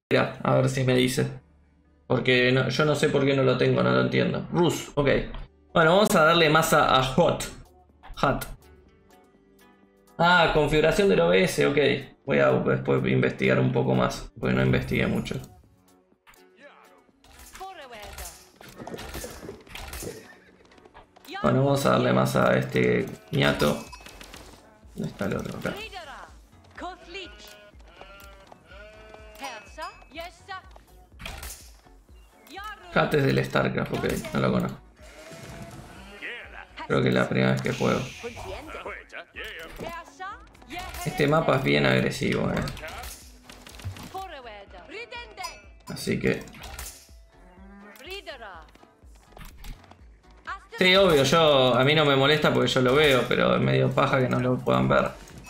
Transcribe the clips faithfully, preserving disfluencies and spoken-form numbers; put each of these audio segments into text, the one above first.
A ver si me dice. Porque no, yo no sé por qué no lo tengo, no lo entiendo. Rus, ok. Bueno, vamos a darle masa a Hot. Hot. Ah, configuración del O B S, ok. Voy a después investigar un poco más, porque no investigué mucho. Bueno, vamos a darle masa a este ñato. ¿Dónde está el otro? Acá. Kat es del StarCraft, ok, no lo conozco. Creo que es la primera vez que juego. Este mapa es bien agresivo, eh. Así que... Sí, obvio, yo a mí no me molesta porque yo lo veo, pero es medio paja que no lo puedan ver.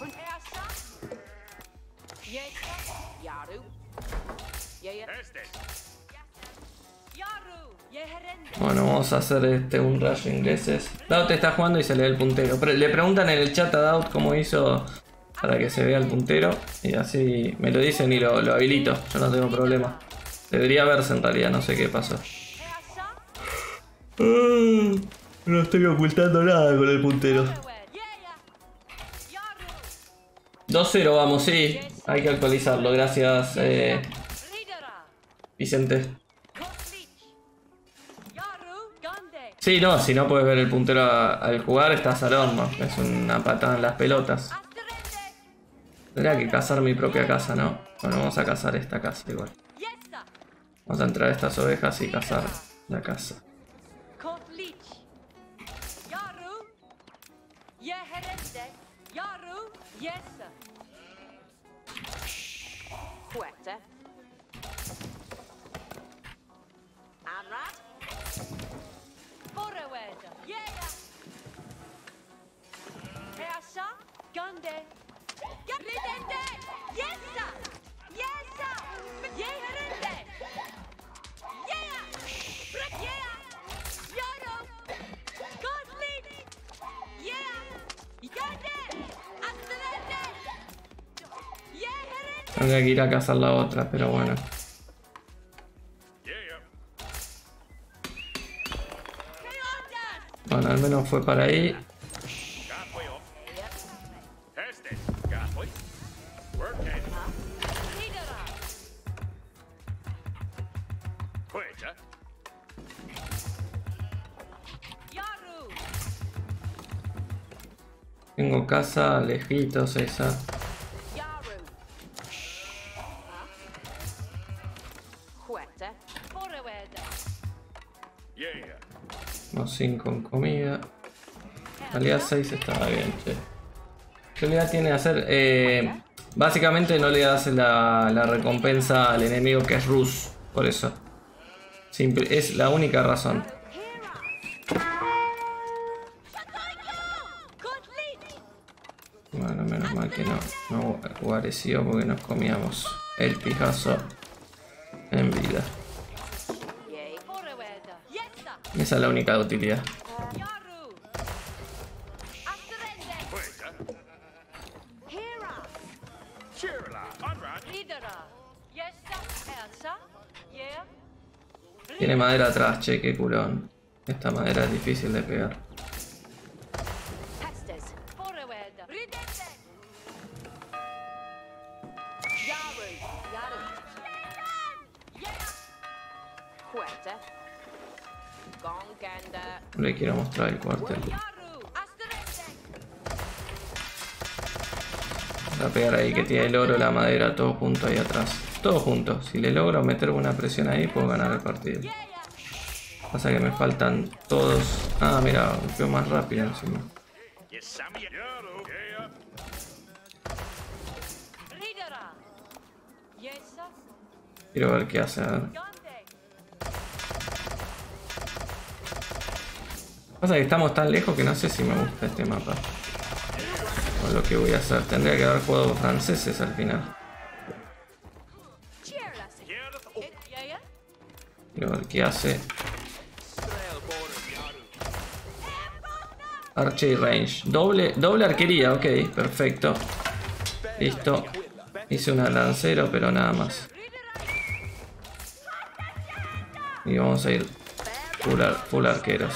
Bueno, vamos a hacer este un rush ingleses. Daut está jugando y se le ve el puntero. Le preguntan en el chat a Daut cómo hizo para que se vea el puntero. Y así me lo dicen y lo, lo habilito. Yo no tengo problema. Debería verse en realidad, no sé qué pasó. No estoy ocultando nada con el puntero. dos cero vamos, sí. Hay que actualizarlo, gracias eh, Vicente. Sí, no, si no puedes ver el puntero a, al jugar estás al horno. Es una patada en las pelotas. Tendría que cazar mi propia casa, ¿no? Bueno, vamos a cazar esta casa igual. Vamos a entrar a estas ovejas y cazar la casa. Tendría que ir a cazar la otra, pero bueno. Bueno, al menos fue para ahí. Tengo casa lejitos esa. No, cinco en comida. En realidad seis estaba bien, che. ¿Qué realidad tiene que hacer? Eh, básicamente no le das la, la recompensa al enemigo que es Rus. Por eso. Simple, es la única razón. Bueno, menos mal que no, no guareció porque nos comíamos el pijazo en vida. Esa es la única utilidad. Tiene madera atrás, che, qué culón. Esta madera es difícil de pegar. Le quiero mostrar el cuartel. Voy a pegar ahí que tiene el oro, la madera, todo junto ahí atrás. Todo junto. Si le logro meter una presión ahí, puedo ganar el partido. Pasa que me faltan todos. Ah, mira, golpeo más rápido encima. Quiero ver qué hace. A ver. Pasa que estamos tan lejos que no sé si me gusta este mapa. O lo que voy a hacer. Tendría que haber jugado franceses al final. Quiero ver qué hace. Archery range. Doble, doble arquería, ok, perfecto. Listo. Hice una lancero, pero nada más. Y vamos a ir full, ar full arqueros.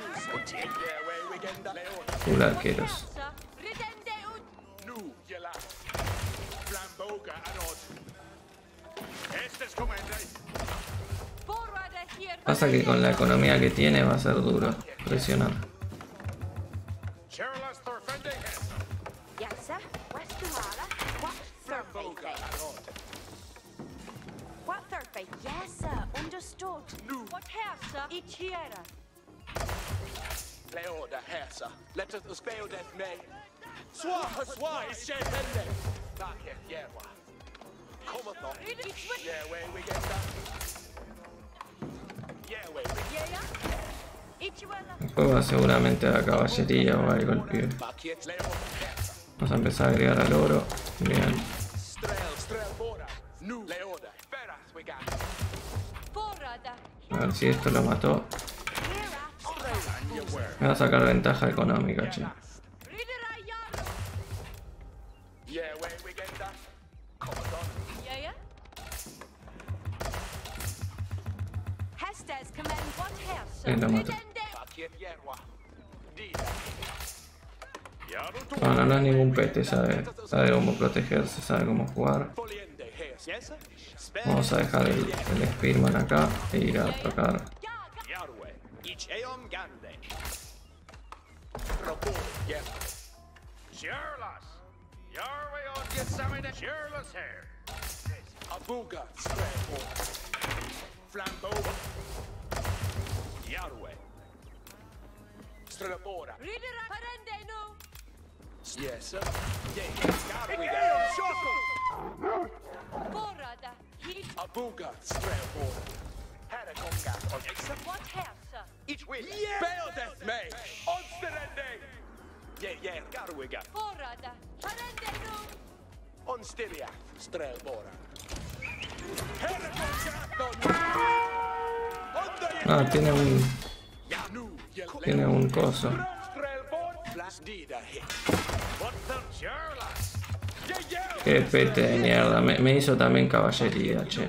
Full arqueros. Pasa que con la economía que tiene va a ser duro presionar. Después va seguramente a la caballería o algo el pibe. Vamos a empezar a agregar al oro. Bien. A ver si esto lo mató. Me va a sacar ventaja económica, che. Eh, lo mató. Bueno, no es ningún pete, sabe, sabe cómo protegerse, sabe cómo jugar. Vamos a dejar el, el Spearman acá e ir a atacar. Yes, sir. Abuga, Strelborn. Harakonga, what house? Each way. Bail death may. Onsterende. Yeah, yeah, Garwiga. Forada. Harendenu. Onsteria, Strelbora. Ah, tiene un... Tiene un coso. Qué pete de mierda. Me, me hizo también caballería, che.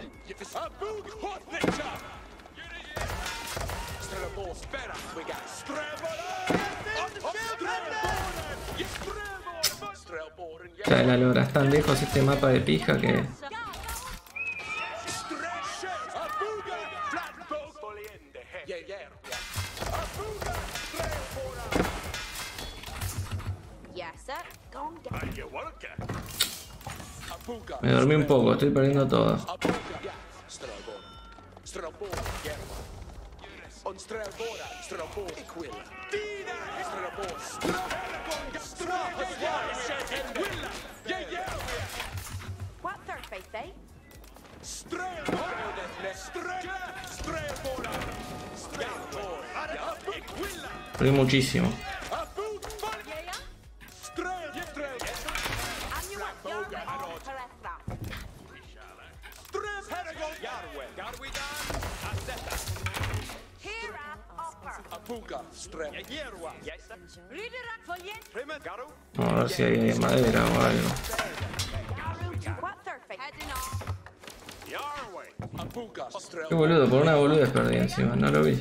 O sea, la logra. Es tan lejos este mapa de pija que... Me dormí un poco, estoy perdiendo todo. Perdí muchísimo. Vamos a ver si hay madera o algo. Qué boludo, por una boludez perdí encima, no lo vi.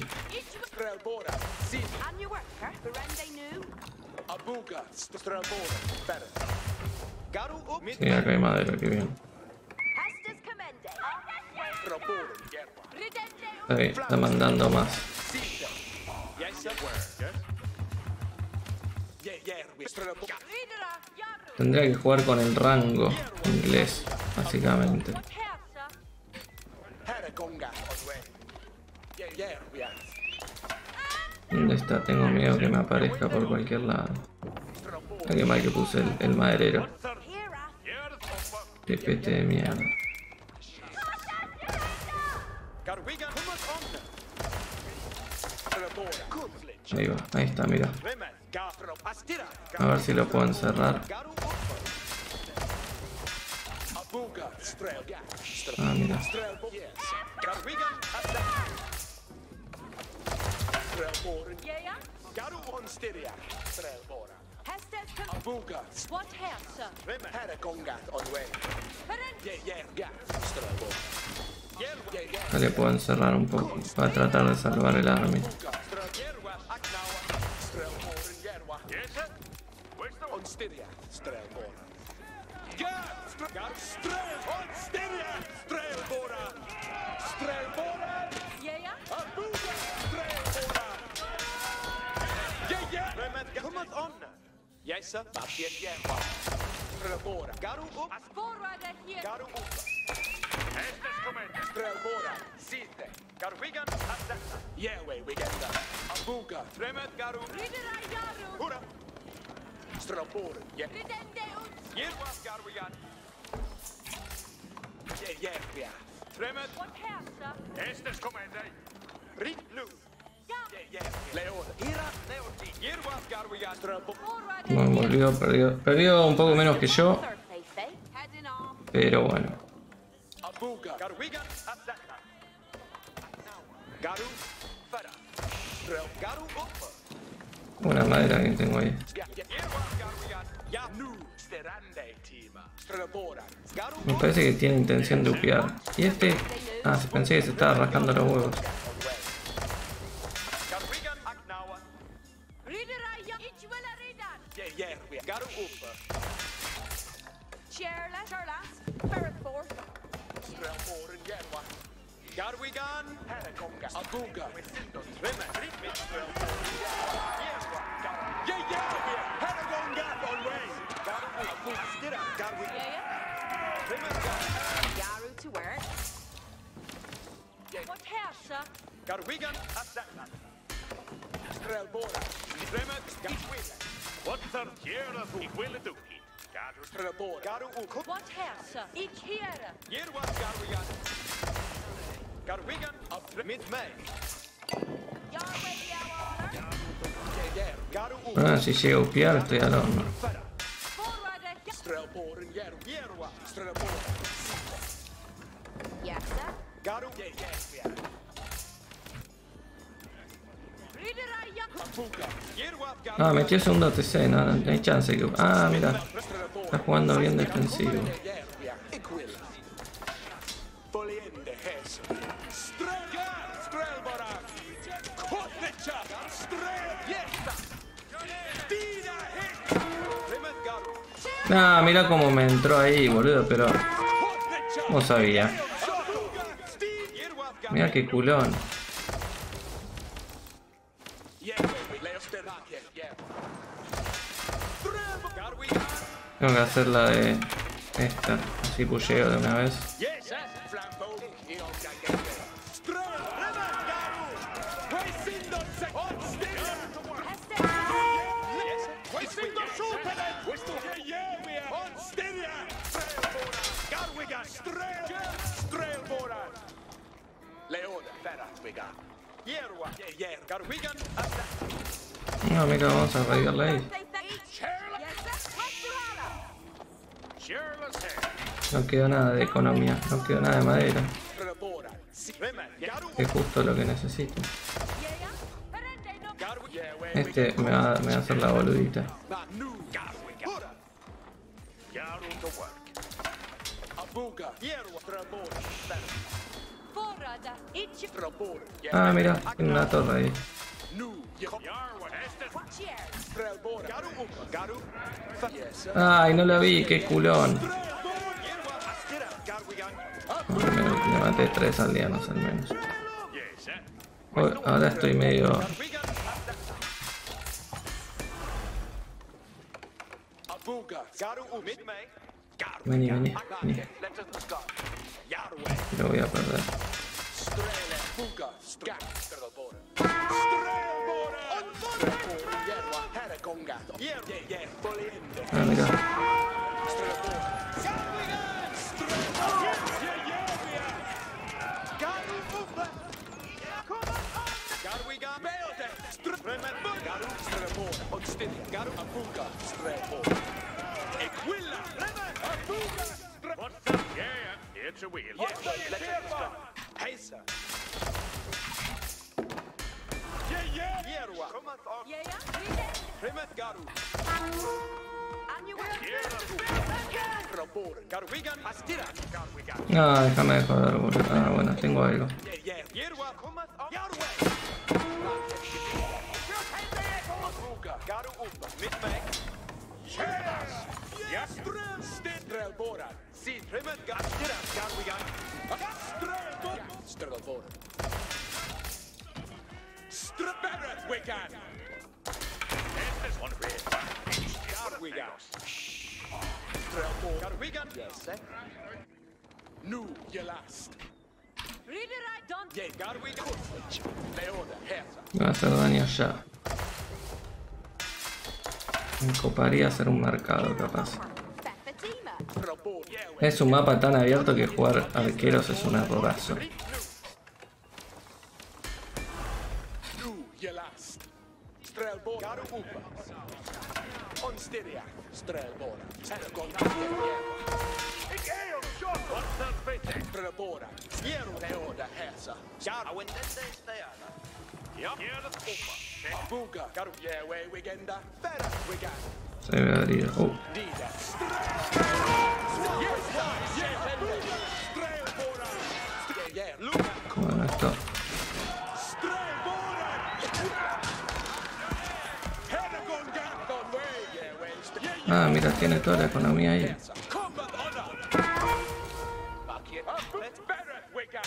Sí, acá hay madera, qué bien. Está bien, está mandando más. Tendría que jugar con el rango inglés, básicamente. ¿Dónde está? Tengo miedo que me aparezca por cualquier lado. Ah, qué mal que puse el, el maderero. Qué pete de mierda. Ahí va, ahí está, mira. A ver si lo puedo encerrar. Ah, mira. Acá le puedo encerrar un poco para tratar de salvar el army. Yes, sir. Bastian Jerwa. Strelbora. Garu upp. Voorraden hier. Garu upp. Estes commander. Strelbora. Sitte. Garu Wigan. Attack. Yahweh Wiganda. Abuga. Tremet Garu. Ridderij Jaru. Hurra. Strelbora. Ridende uns. Jerwa Garu Wigan. Jerwa. Tremet. Wat herrscher? Estes commander. Rit nu. Leon. Ira. Leonti. Jerwa Garu Wigan. Strelbora. Bueno, volvió, perdió, perdió un poco menos que yo, pero bueno. Abuga. Garu Wigan. Attack. Garu. Fara. Strel. Garu upp. Una madera que tengo ahí. Me parece que tiene intención de upear. Y este... Ah, pensé que se estaba rascando los huevos. Garwigan, Harakonga, Abuga, Rema, Ritmit, Yeah, yeah, Harakonga on way. Garwigan, Stira, Garwigan, Rema, Jaru to work. Wat herrscher? Garwigan, Attack. Strelbora, Rema, Garwigan. What the Jera, ik wil het doen. Garu, Strelbora, Garu, Ukut. Wat herrscher? Ik hier. Hier was Garwigan. Garwigan of mid-May. Yahweh Jaru. Garu, Ah, si llega a upear estoy al horno. Voorraden. Strelboren, Jeru, Jerwa, Strelboren. Yes, sir. Garu, Jerwa. Ridderij Jaru. Abuga, Jerwa, Garu. Ah, metió segundo T C, no, no hay chance que... Ah, mira, está jugando bien defensivo. Poliende, Hes. Strelgar, Strelbora. Kotlecha, Strel, Jesta. Dina, Hek. Remet, Garu. Ah, mira cómo me entró ahí, boludo, pero... No sabía. Mira qué culón. Tengo que hacer la de esta, así pulleo de una vez. No, mira, vamos a radiarla ahí. No quedó nada de economía, no quedó nada de madera. Que es justo lo que necesito. Este me va, me va a hacer la boludita. Ah, mira, tiene una torre ahí. Ay, no la vi, qué culón. Oh, me, me maté tres aldeanos al menos. Oh, ahora estoy medio... Vení, vení, vení. Lo voy a perder. Ah, mira. It's a wheel. Hey, sir. Yeah, yeah. Jerwa. Ja, ja. Remet Garu. And you will. Strelboren. Garwigan. Astira. Garwigan. No, déjame de joder, boludo. Ah, bueno, tengo algo. Yeah, yeah. Yerwa cometh on your way. Garu Umba. Midmeg. Cheers. Yes. Strelboren. See, Trimet. Astira. Garwigan. Strelboren. Strelboren. Straberet. Wigan. This is one way. Garwigan. Strelboren. Garwigan. Yes, sir. Nu, you last. Reader I don't. Yeah, Garwigan. Leoda. Herza. Me va a hacer daño ya. Me coparía hacer un mercado, capaz. Fatima. Strelboren. Yeah, Es un mapa tan abierto que jugar arqueros es un errorazo. Nu, you last. Strelboren. Garu Umba. Onstiria. Strelboren. Telegon. Ik eeuw, shot. Wat een beetje. Strelboren. Sierra. Leoda. Herza. Ja, en dan deze theater. Ja, hier dat Umba. Abuga. Garu. Yeah, way Wigenda. Verder. Wigan. Se debe abrir. Oh, Dida. Yes, yes, Strelboren. Yeah, yeah. Luca. bueno, esto. Strelboren. Hergon. Gargon. Way. Yeah, way. Yeah, Ah, mira, tiene toda la economía ahí. Combat honor. Let's better it, Wigan.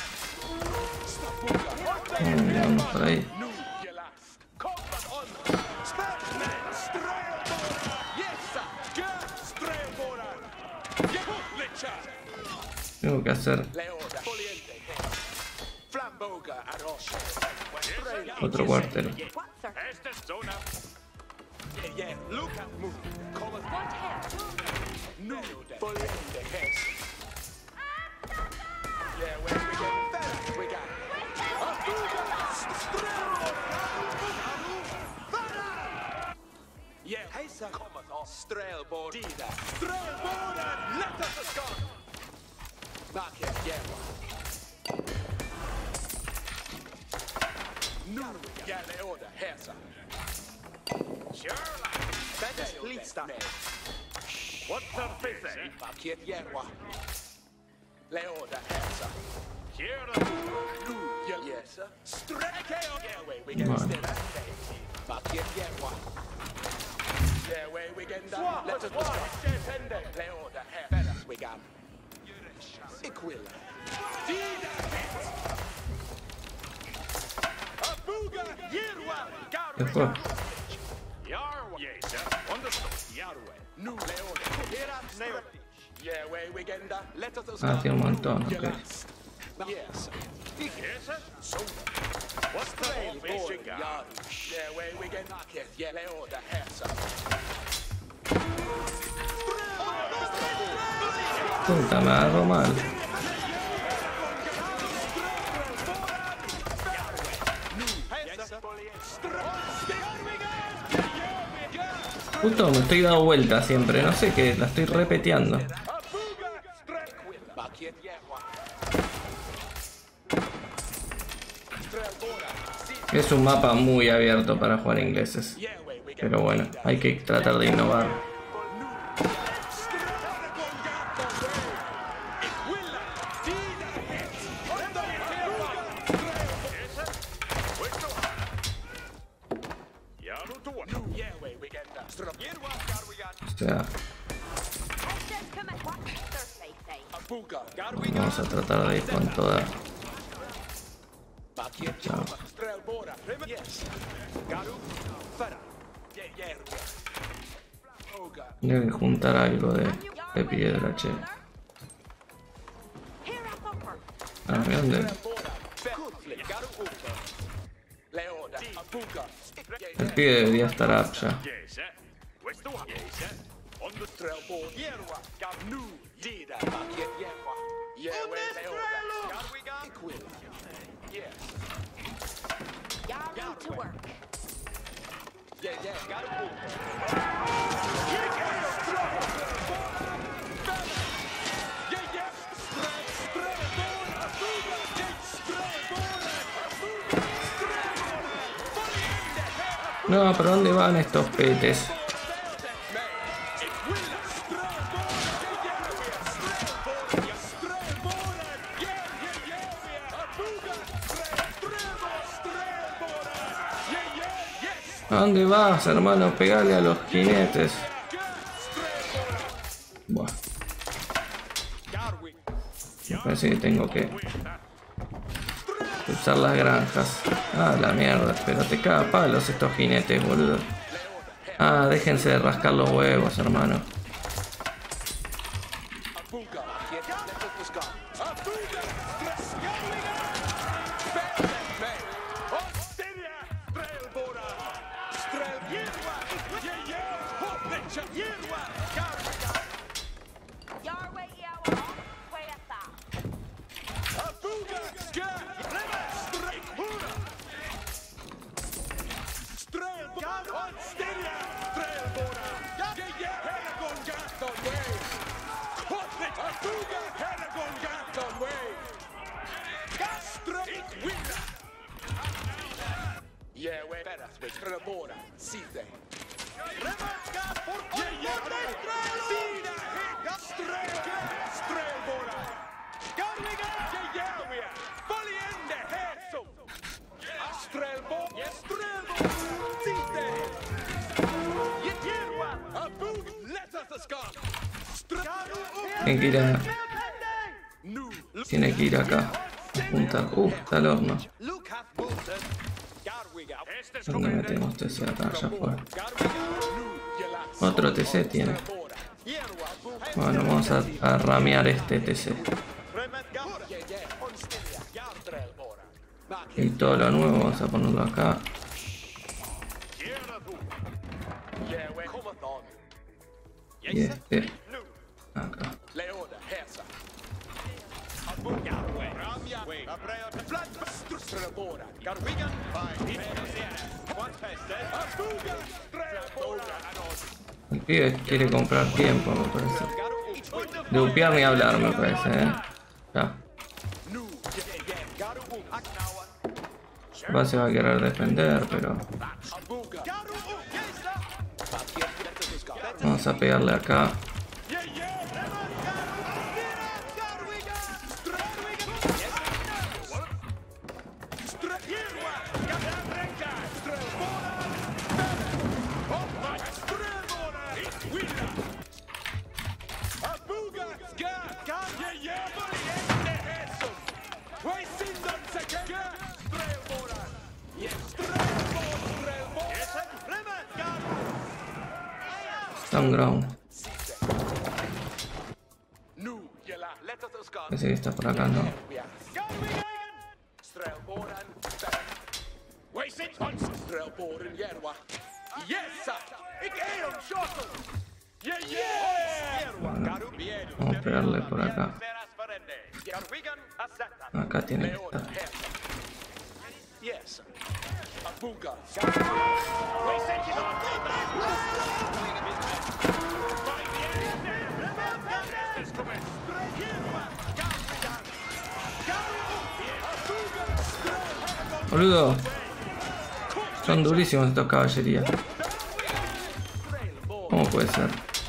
Mm, vamos por ahí. Nu, you last. Combat honor. Spetsman. Strelboren. Yes, sir. Good. Strelboren. Licha. Tengo que hacer Leoda. Foliente. Flamboga. Arosha. otro cuartel. What, sir? Esta zona. Yeah, yeah. Look at move. Combat. What hair? Nu. Foliente. Hess. Yeah, where we get better. We got. Yeah, hey, sir. Cometh off Strelboren. Dida. Strelboren. Let us has gone. Back here, yeah. Nu. Yeah, Leoda. Here, sir. Sure, lad. Better please stop. What's the busy? Back here, yeah. Leoda. Here, sir. Here, Nu. Yeah, yes, sir. Strike out. Yeah, wait, we get Right. still. Back here, yeah. Yeah, way we get down. Let us go. Leoda, here. Better, we got. Equilla. Dida, Abuga, Yerwa, Después. Yarwa. Yes, sir. Understood. Yarwa. Nu, Leoda. Here up, Nail. Yeah, way we get down. Let us go. Ah, tiene un montón, ok. Yes. Yes, sir. So. What's the whole fishing yard? Yeah, way we get knock it. Yeah, Leoda, here, sir. Puta, me agarró mal. Justo me estoy dando vuelta siempre, no sé qué, la estoy repeteando. Es un mapa muy abierto para jugar ingleses. Pero bueno, hay que tratar de innovar. O sea, vamos a tratar de ir con toda. Chao. Tengo que juntar algo de, de piedra, che. Ah, ¿de dónde? El pibe debería estar up ya. To work. Yeah, yeah, got it. No, ¿pero dónde van estos petes? ¿A dónde vas, hermano? Pegale a los jinetes. Buah. Me parece que tengo que usar las granjas. Ah, la mierda, pero te caga palos estos jinetes, boludo. Ah, déjense de rascar los huevos, hermano. Tiene que ir a... Tiene que ir acá. Apuntar. Uh, está el horno. ¿Dónde metemos T C? Acá, ya fue. Otro T C tiene. Bueno, vamos a, a ramear este T C. Y todo lo nuevo vamos a ponerlo acá. Y este acá. El pibe quiere comprar tiempo, me parece. De upear ni hablar, me parece, eh. Ya. Va, se va a querer defender, pero... Vamos a pegarle acá. Ground. Ese que está por acá, ¿no? Bueno, vamos a pegarle por acá. Acá tiene que estar. Boludo, son durísimos estos caballerías. ¿Cómo puede ser?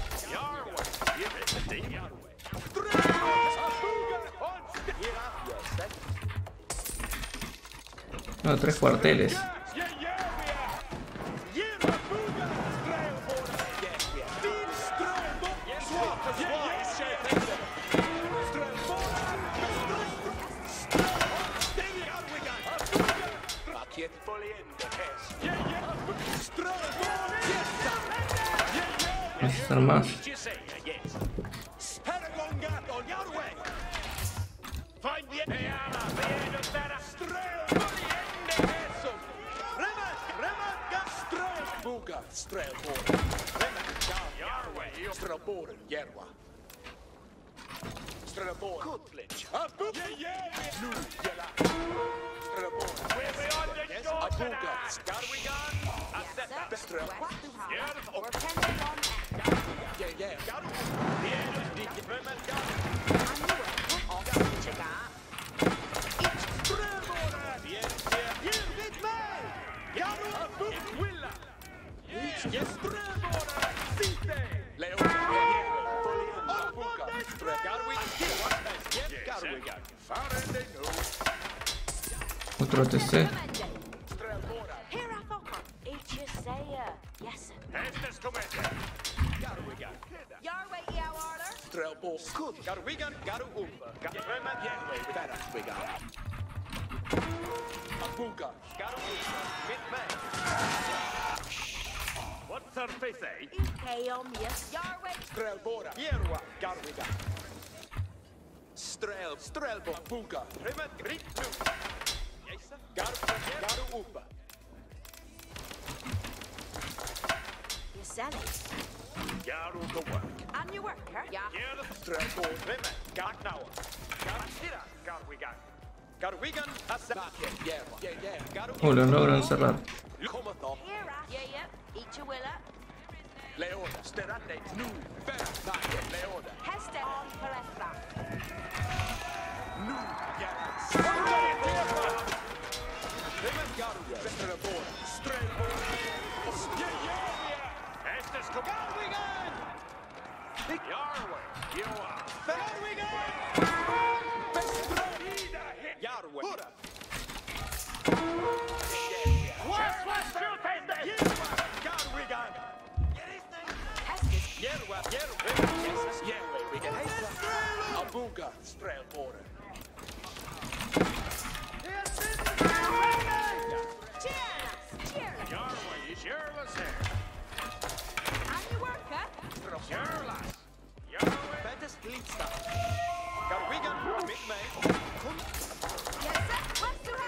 No, tres cuarteles. Necesitan más. Otro T C. på skudd. Garu Wigan, Garu Umba. Garu Järnway, better Wigan. Abuga, Garu Umba. Mitt med. What's our face, eh? Hey, on yes, Yarway. Strelbora, Jerua, Garu Wigan. Strel, Strelbo, Abuga. Rimet, Rit, nu. Garu, Garu Umba. You sell it. Garu to work. And you work, huh? Yeah. Strelbo, Rimet, Gak now. Garu Tira, Garu Wigan. Garu Wigan, Assa. Yeah, yeah, yeah. Garu. Oh, lo logro encerrar. Kommer då. Here, uh, yeah, yeah. Eat your willa. Leona, Sterande, nu. Bära, Nake, Leona. Hester on Palestra. Nu, Gerhard. Rimet, Garu, Strelbora. Strelbora. Yeah, yeah, yeah. Hästes kom. Garu Wigan. Yarway, Joa. Garu Wigan. Yarway. Hurra. What's what's true taste? Garu Wigan. Hester. Jerua, Jerua. Jesus, Jerua, Wigan. Abuga, Strelbora. Cheers! Cheers! Yarway, is Jerva's here. And you work, huh? Jarlas. Yarway. Bettes Glitsta. Garu Wigan, mitt med. Yes, sir. What's to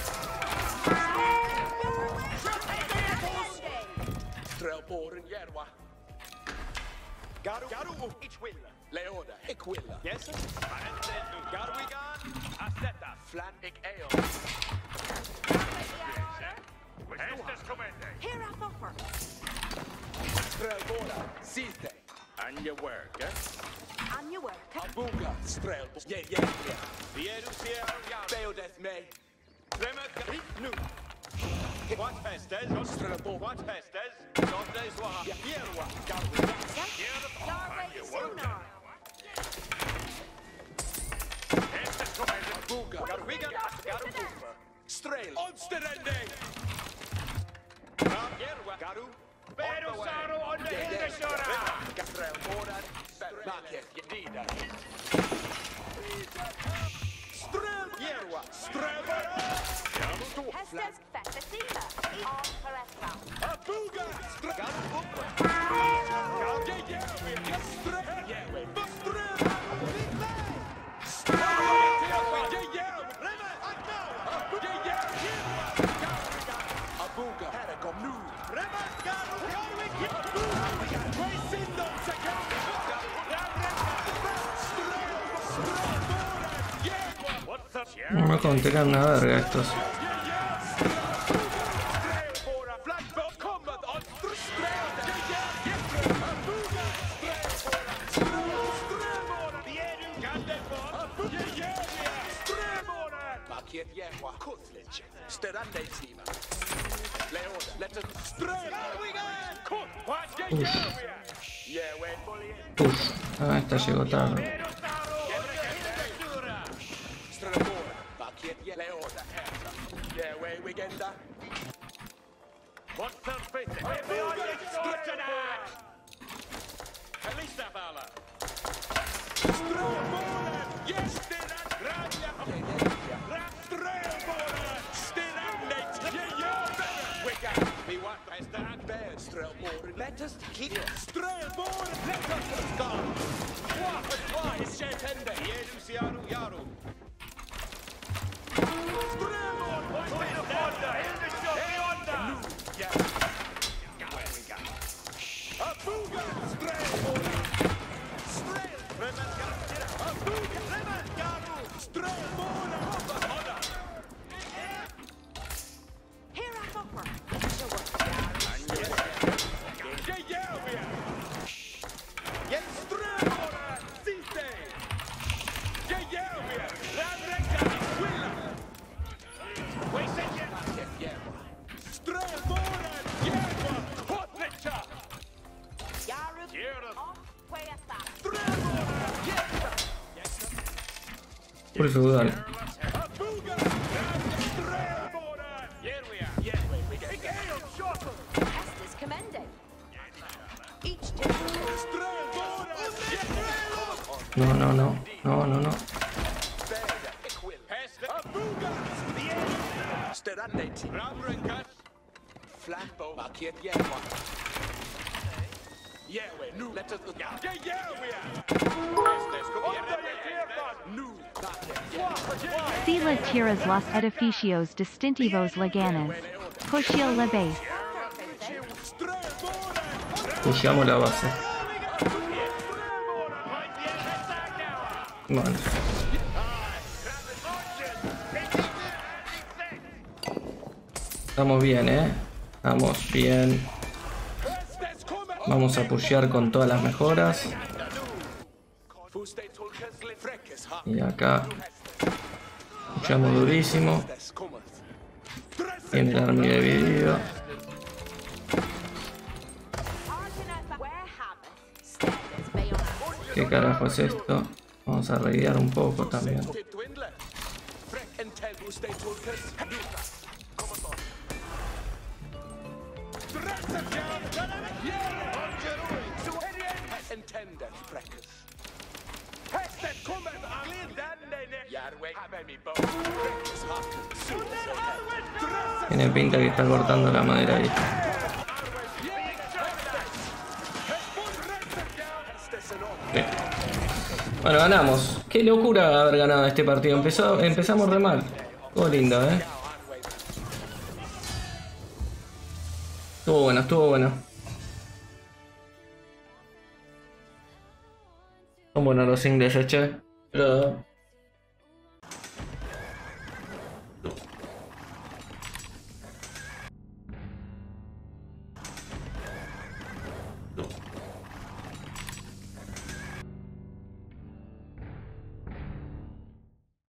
Strelboren, Jerua. Garu, Garu, ich will. Leona, ik will. Yes, sir. Garu Wigan, Asetta, Flan, ik eo. Hästes kommende. Here I offer. Strelbora, Site. And your work, eh? And you work, huh? Abuga, Strelbo. Yeah, yeah, yeah. Vieru, Sierra, Garu. Beodet me. Remet, Garu, nu. What Hestes? Strelbo. What Hestes? Sundays, Waha. Jerua, Garu. Yarway sooner. Hästes kommende. Abuga, Garu, Wigan, Garu, Umba. Strel. Onsterende. Jerua, Garu. Perusaro on the Hildesora! Strelbora, Nakef, Jedida. Strel, Jerua, Strelbora! Hestes Fatima. On Palestra. Abuga, Strel, Umba. Garu, Strel, Jerua, Strel, Abuga, Herregom nu. Remet, Garu, Garu, Abuga, Racing No me conteran una verga estos. Uf, ah, esta llegó tarde. Let us keep Strelborn, let us go. What a fly is Shetende. Jeru Siaru Yaru. Strelborn, what is Honda? Honda. Yeah. Where we go? Abuga, Strelborn. Strel, Remet Garu. Abuga, Remet Garu. Strelborn, Honda. Here I offer. Por feudal. Hestes commending. Each No, no, no. No, no, no. Sila tiras los edificios distintivos leganes. Pushil la base. Pusheamos la base. Vale. Estamos bien, eh. Estamos bien. Vamos a pushear con todas las mejoras. Y acá pusheamos durísimo. Tiene el army dividido. ¿Qué carajo es esto? Vamos a raidear un poco también. Tiene pinta que está cortando la madera ahí. Bien. Bueno, ganamos. Qué locura haber ganado este partido. Empezó, empezamos re mal. Estuvo lindo, eh. Estuvo bueno, estuvo bueno. Son buenos los ingleses, che. Pero